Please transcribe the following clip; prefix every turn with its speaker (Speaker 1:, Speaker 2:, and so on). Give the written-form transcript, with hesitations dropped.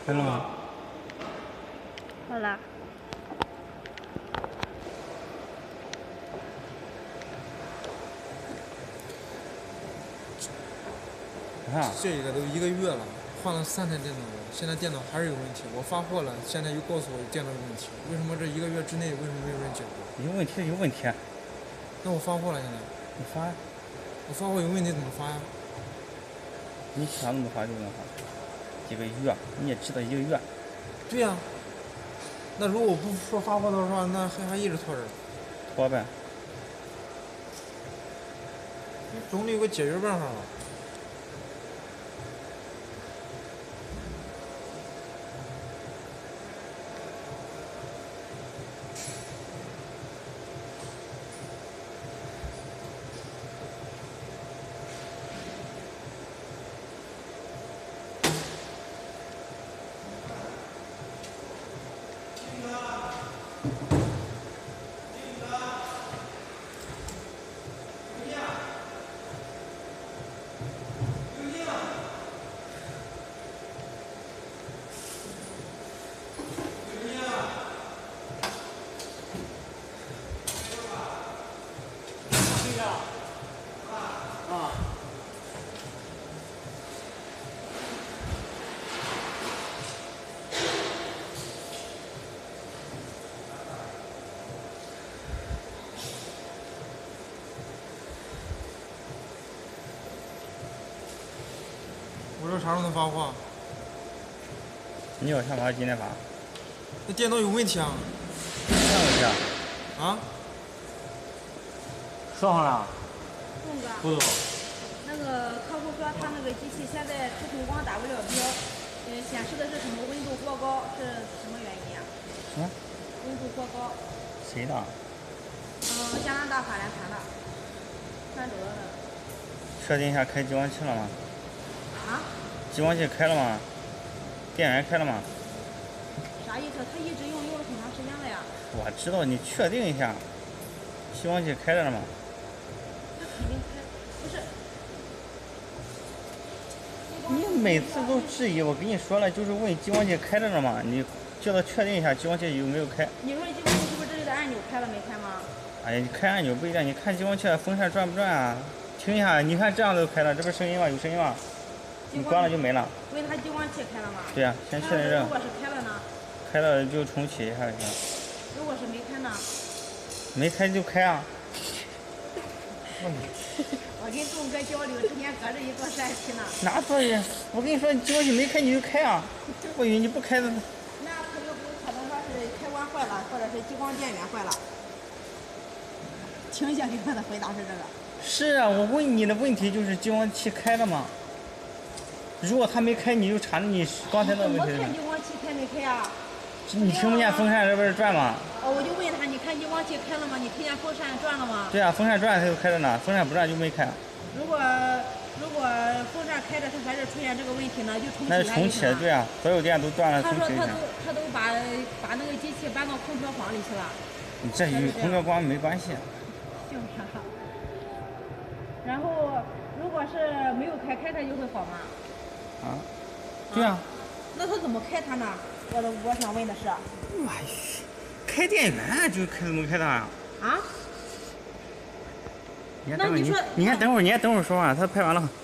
Speaker 1: 开了吗？
Speaker 2: 好了。
Speaker 1: 啊！
Speaker 3: 这个都1个月了，换了3台电脑了，现在电脑还是有问题。我发货了，现在又告诉我电脑有问题，为什么这1个月之内为什么没有人解决？
Speaker 1: 有问题有问题。
Speaker 3: 那我发货了，现在。
Speaker 1: 你发呀。
Speaker 3: 我发货有问题怎么发呀？
Speaker 1: 你想怎么发就怎么发。1个月，你也知道1个月。
Speaker 3: 对呀。那如果我不说发货的话，那还一直拖着。
Speaker 1: 拖呗。
Speaker 3: 你总得有个解决办法吧？我说啥时候能发货？
Speaker 1: 你要想发今天发。
Speaker 3: 那电脑有问题啊！
Speaker 1: 啥问题啊？
Speaker 3: 啊？
Speaker 1: 说上了？
Speaker 2: 凤哥。
Speaker 1: 不懂。
Speaker 2: 那个客户说他那个机器现在出红光打不了标，显示的是什么温度过高，是什么原因呀？
Speaker 1: 什么？
Speaker 2: 温度过高。
Speaker 1: 谁的？
Speaker 2: 加拿大法兰盘的，3轴的那个。
Speaker 1: 设定一下开激光器了吗？
Speaker 2: 啊？
Speaker 1: 激光器开了吗？电源开了吗？
Speaker 2: 啥意思？他一直用了很长时间了呀。
Speaker 1: 我知道，你确定一下，激光器开着了吗？
Speaker 2: 他肯定开，不是。
Speaker 1: 你每次都质疑，我跟你说了，就是问激光器开着了吗？你叫他确定一下激光器有没有开。
Speaker 2: 你说激光器是不是这里的按钮开了没开吗？
Speaker 1: 哎呀，你开按钮不一样，你看激光器风扇转不转啊？听一下，你看这样都开了，这不是声音吗？有声音吗？你关了就没了。
Speaker 2: 问他激光器开了吗？
Speaker 1: 对呀，先确认这。
Speaker 2: 如果是开了呢？
Speaker 1: 开了就重启一下就行。
Speaker 2: 如果是没开呢？
Speaker 1: 没开就开啊。
Speaker 2: 我跟栋哥交流，之前隔着一座山区呢。
Speaker 1: 哪座人？我跟你说，激光器没开你就开啊！我以为你不开的。
Speaker 2: 那他就不可能说是开关坏了，或者是激光电源坏了。听下给他的回答是这个。
Speaker 1: 是啊，我问你的问题就是激光器开了吗？如果它没开，你就查你刚才那问题。
Speaker 2: 怎么看激光器开没开啊？
Speaker 1: 你听不见风扇这边转吗？
Speaker 2: 我就问他，你看激光器开了吗？你听见风扇转了吗？
Speaker 1: 对啊，风扇转它就开着呢，风扇不转就没开。
Speaker 2: 如果风扇开着，它还是出现这个问题呢，就重启。
Speaker 1: 那是重启，对啊，所有电都断了，重启一下。
Speaker 2: 他都把那个机器搬到空调房里去了。
Speaker 1: 你这与空调房没关系。
Speaker 2: 姓啥？然后，如果是没有开它就会好吗？
Speaker 1: 啊？对啊。
Speaker 2: 那他怎么开它呢？我想问的是。
Speaker 1: 哎呀，开电源就开怎么开的啊？
Speaker 2: 啊？
Speaker 1: 你先等会儿，你先等会儿说话，他拍完了。